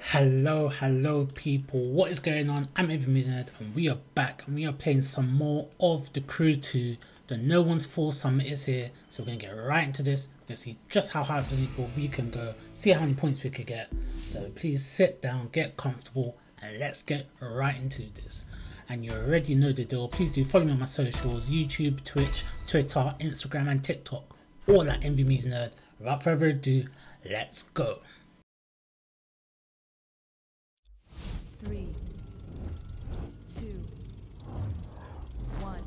Hello people, what is going on? I'm Nerd and we are back and we are playing some more of The Crew 2. The No One's Fall Summit is here, so we're going to get right into this. We're going to see just how high we can go, see how many points we could get. So please sit down, get comfortable, and let's get right into this. And you already know the deal. Please do follow me on my socials: YouTube, Twitch, Twitter, Instagram and TikTok, all at Nerd. Without further ado, let's go. 3, 2, 1.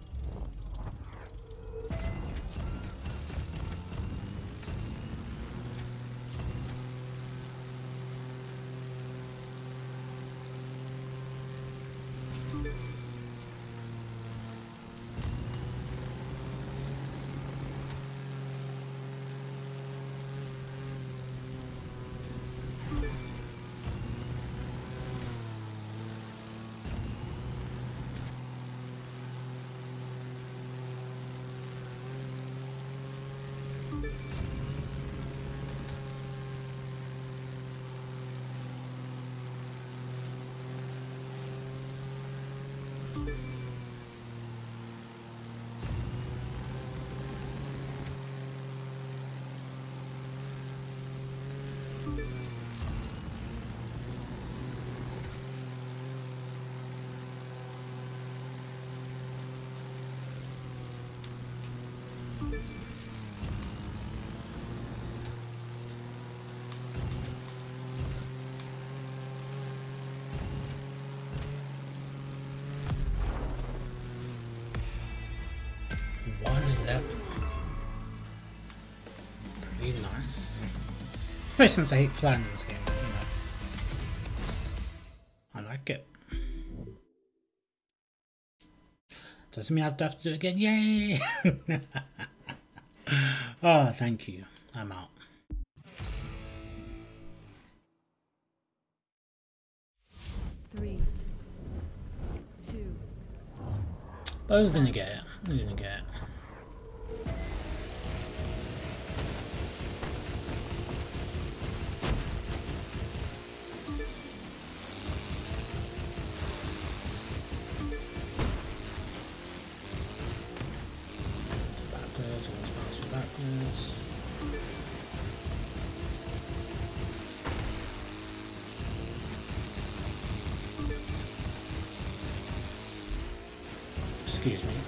Pretty nice. Especially since I hate flying in this game, I like it. Doesn't mean I have to do it again. Yay! Oh, thank you. I'm out. Three, 2. But we're gonna get it. We're gonna get it. Backwards, always bounce backwards. Excuse me.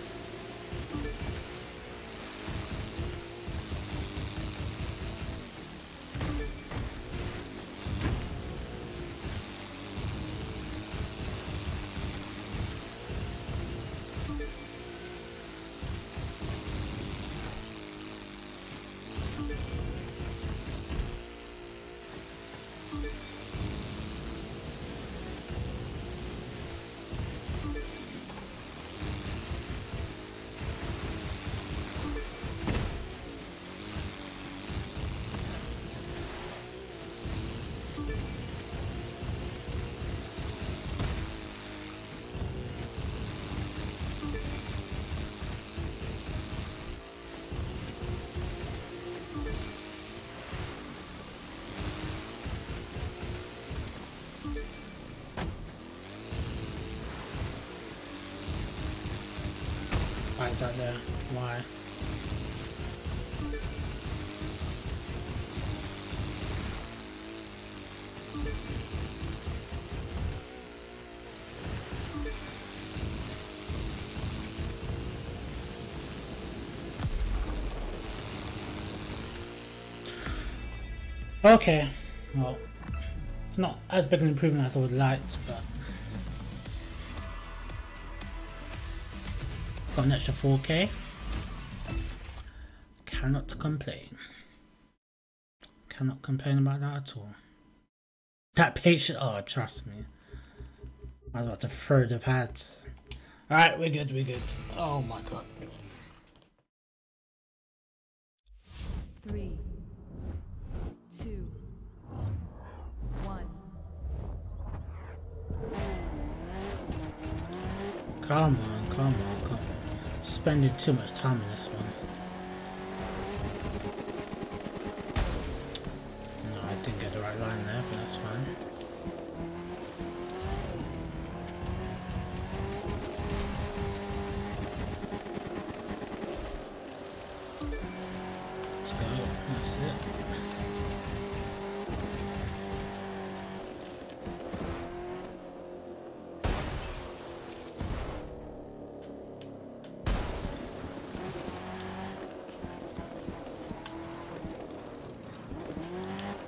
Why is that there? Why? Okay, well, it's not as big an improvement as I would like, but got an extra 4K. Cannot complain. Cannot complain about that at all. That patient, oh, trust me. I was about to throw the pads. Alright, we're good, we're good. Oh my god. 3, 2, 1. Come on, come on, come on. Spending too much time in this one. No, I didn't get the right line there, but that's fine.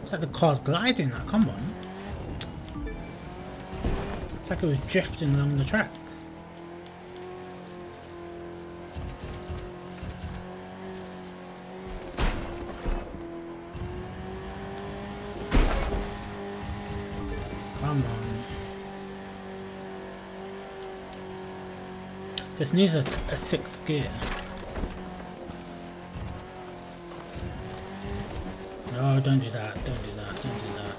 It's like the car's gliding, like, come on. It's like it was drifting along the track. Come on. This needs a sixth gear. No, don't do that, don't do that, don't do that.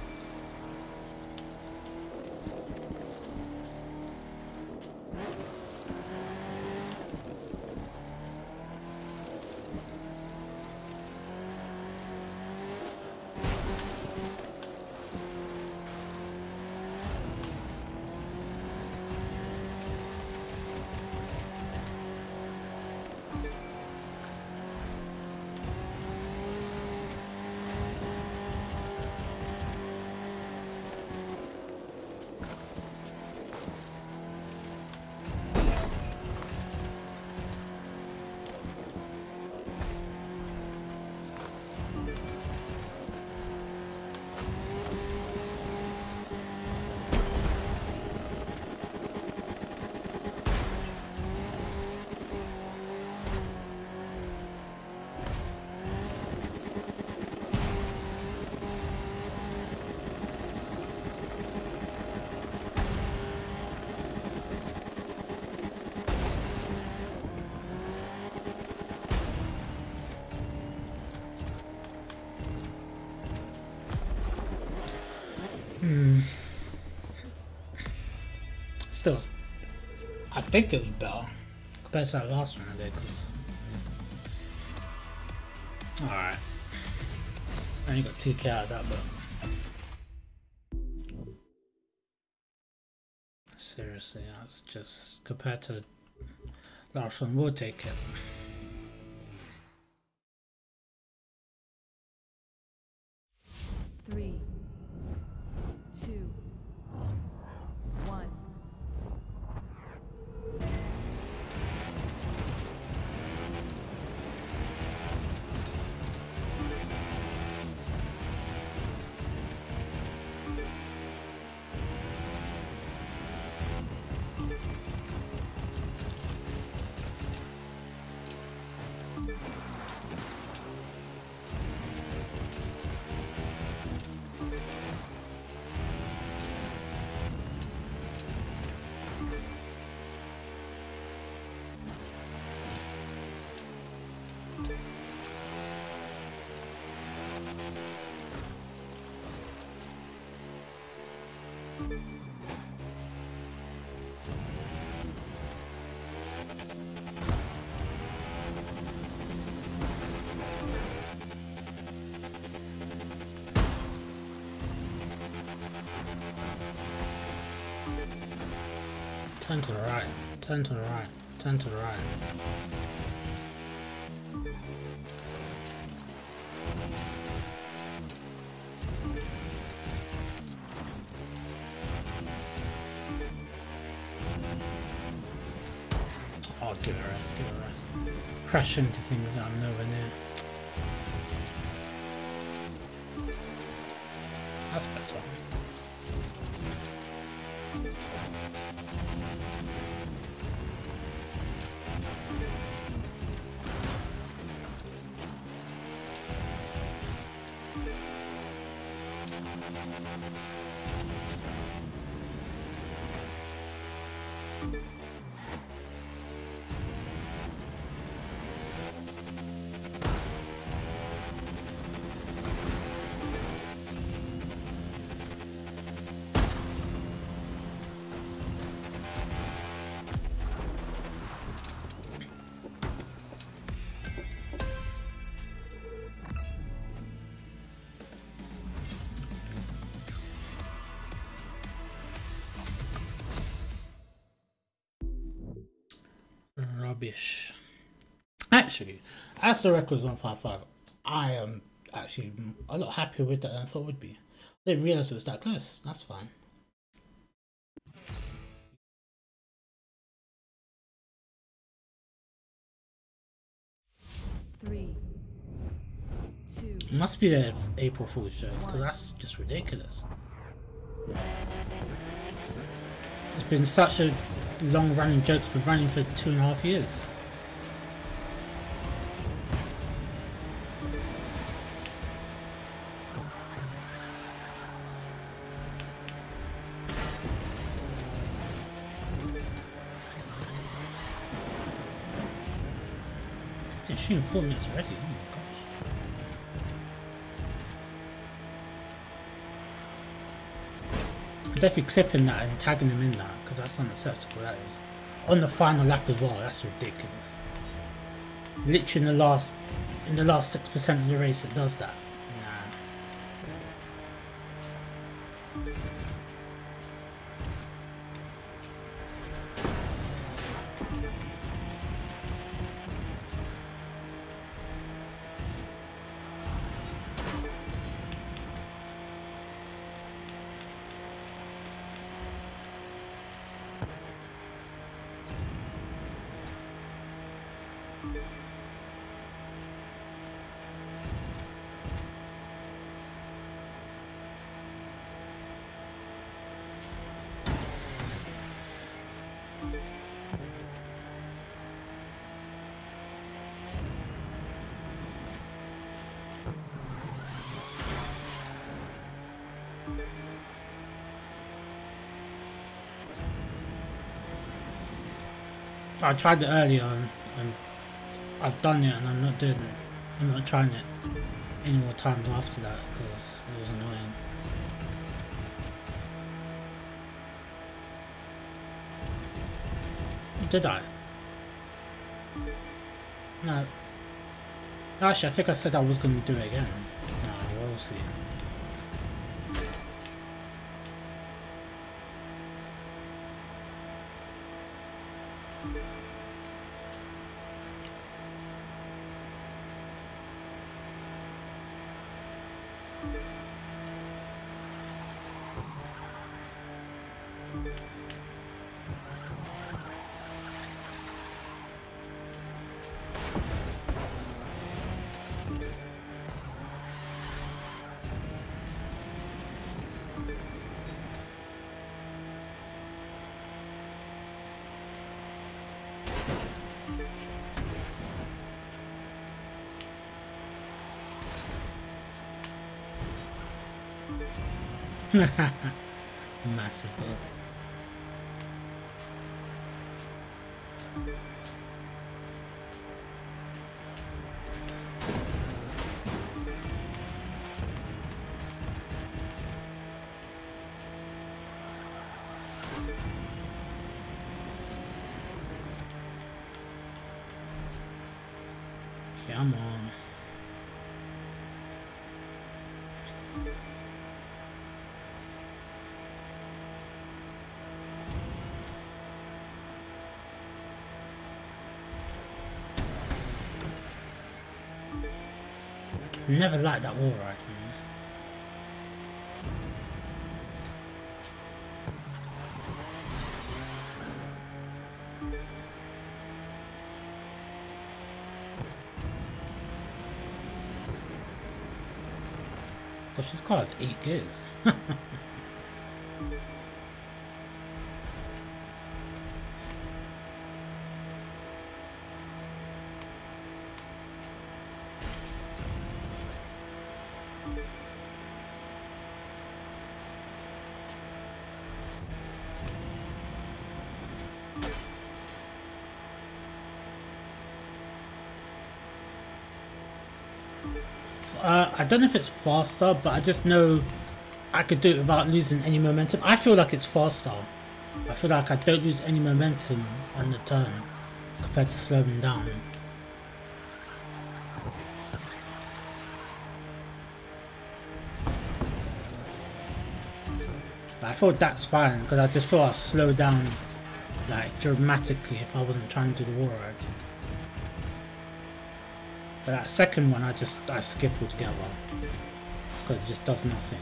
Still, I think it was better compared to that last one I did. Alright, I only got 2k out of that, but seriously, that's just compared to last one. We'll take it. Three, two, one. Turn to the right, turn to the right, turn to the right. Oh, give it a rest, give it a rest. Crash into things that I'm nowhere near. That's better. Rubbish. Actually, as the record's 155, I am actually a lot happier with that than I thought it would be. I didn't realise it was that close. That's fine. Three, 2, It must be the April Fool's joke, because that's just ridiculous. It's been such a long running joke, it's been running for 2.5 years. It's shooting 4 minutes already, oh my gosh. I'm definitely clipping that and tagging them in that, because that's unacceptable, that is. On the final lap as well, that's ridiculous. Literally in the last 6% of the race it does that. Nah. I tried it earlier and I've done it and I'm not trying it any more times after that because it was annoying. Did I? No. Actually, I think I said I was going to do it again. No, we'll see. Massive. Come on. Never liked that wall ride, man. Gosh, this car has 8 gears. I don't know if it's faster, but I just know I could do it without losing any momentum. I feel like it's faster. I feel like I don't lose any momentum on the turn compared to slowing down. But I thought that's fine because I just thought I'd slow down like dramatically if I wasn't trying to do the wall ride. But that second one I skip altogether because it just does nothing.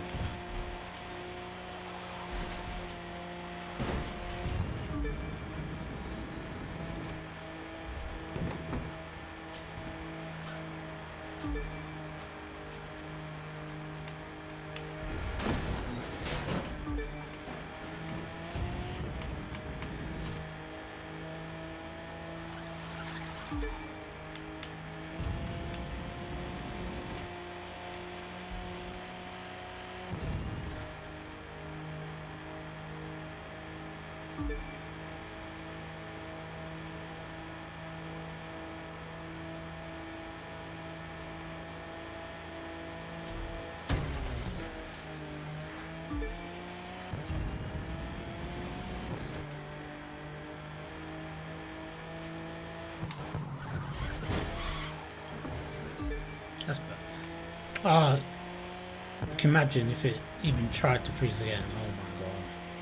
That's better. Ah, can imagine if it even tried to freeze again. Oh my god.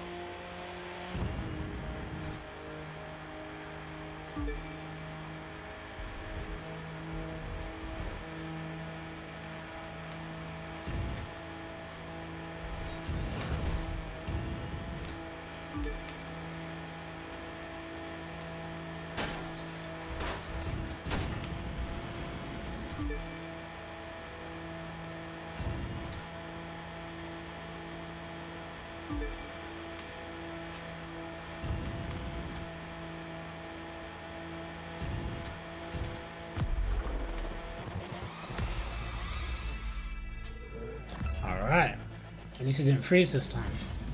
Alright. At least it didn't freeze this time.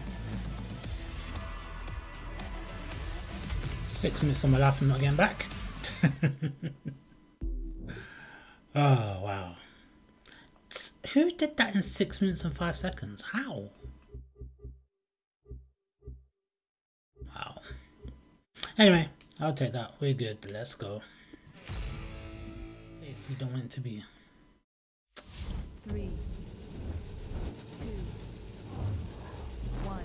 6 minutes of my life I'm not getting back. Oh wow. Who did that in 6 minutes and 5 seconds? How? Wow. Anyway, I'll take that. We're good. Let's go. Yes, you don't want it to be. 3, 2, 1.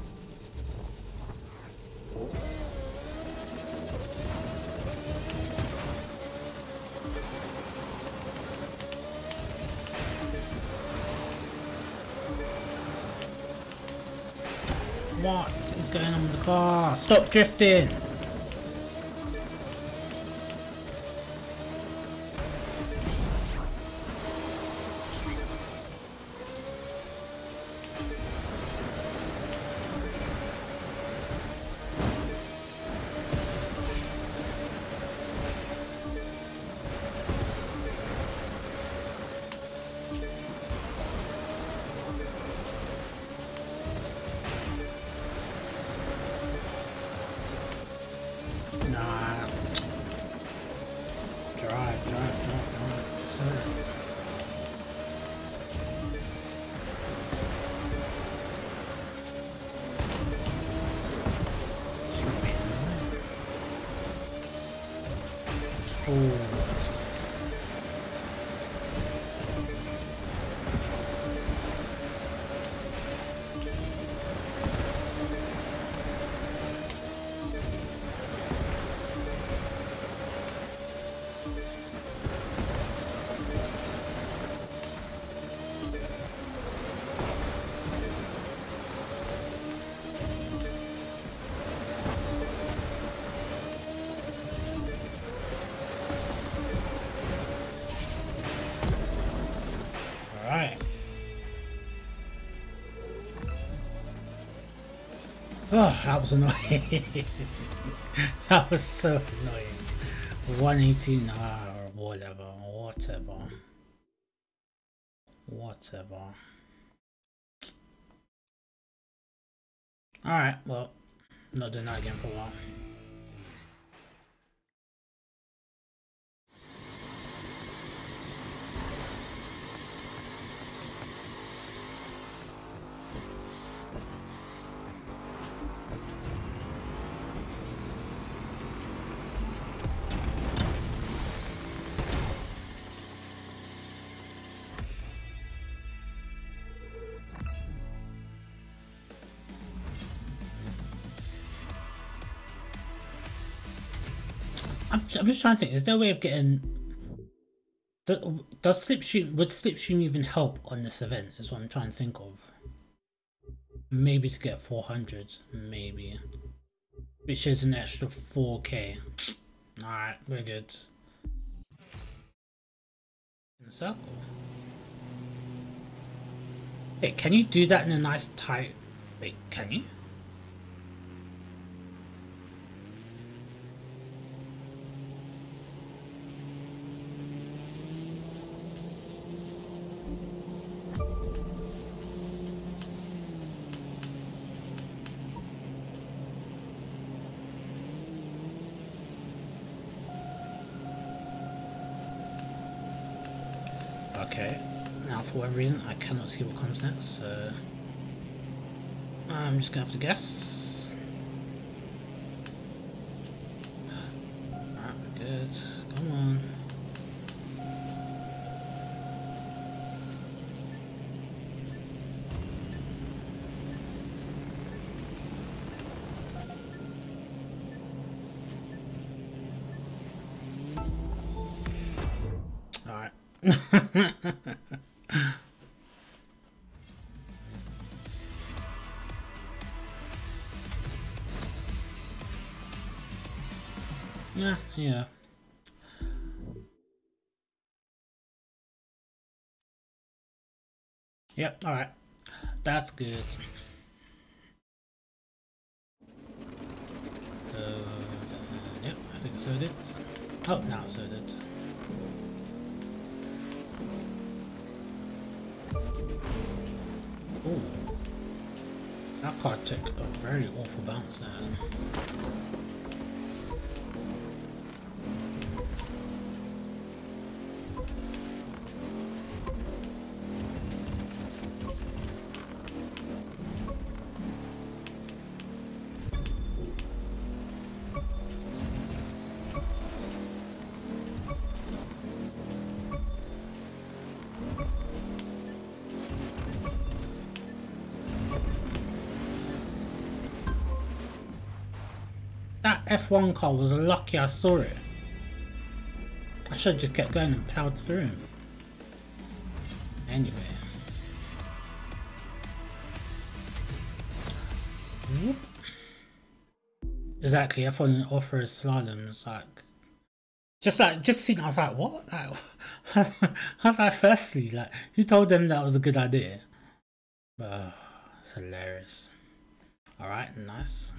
What is going on with the car? Stop drifting! Oh, that was annoying. That was so annoying. 118 or whatever. Alright, well, not doing that again for a while. I'm just trying to think, is there a way of getting... Does Slipstream... Would Slipstream even help on this event, is what I'm trying to think of. Maybe to get 400, maybe. Which is an extra 4k. Alright, we're good. In a circle. Wait, can you do that in a nice tight... Wait, can you? Okay, now for whatever reason I cannot see what comes next, so I'm just gonna have to guess. Alright, good. Come on. Alright. Yeah. Yep, alright. That's good. Yep, I think so did. Oh, now so did. Ooh. That card took a very awful bounce there. That F1 car was lucky I saw it. I should have just kept going and plowed through him. Anyway. Whoop. Exactly, F1 offers slalom. It's like just seeing, I was like, what? Like, I was like, firstly, like, who told them that was a good idea? It's hilarious. Alright, nice.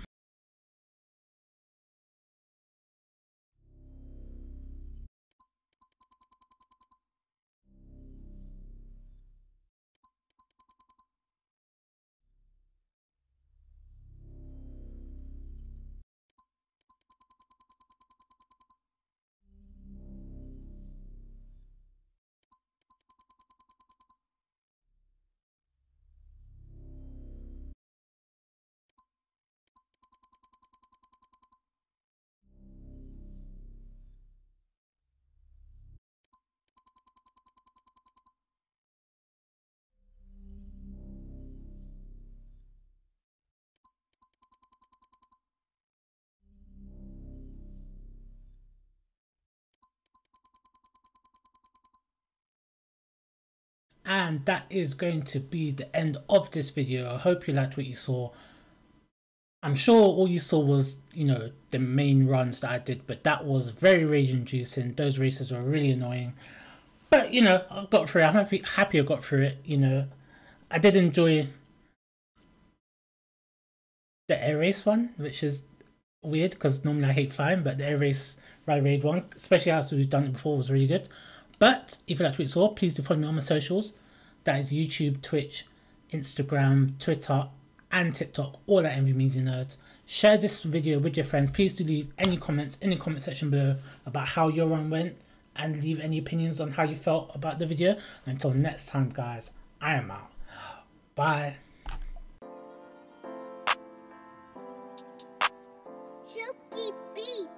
And that is going to be the end of this video. I hope you liked what you saw. I'm sure all you saw was, you know, the main runs that I did, but that was very rage inducing. Those races were really annoying. But, you know, I got through it. I'm happy I got through it, you know. I did enjoy the air race one, which is weird because normally I hate flying, but the air race ride raid one, especially as we've done it before, was really good. But if you liked what you saw, please do follow me on my socials. That is YouTube, Twitch, Instagram, Twitter, and TikTok, all at Envy Media Nerds. Share this video with your friends. Please do leave any comments in the comment section below about how your run went, and leave any opinions on how you felt about the video. Until next time, guys, I am out. Bye. Chucky B.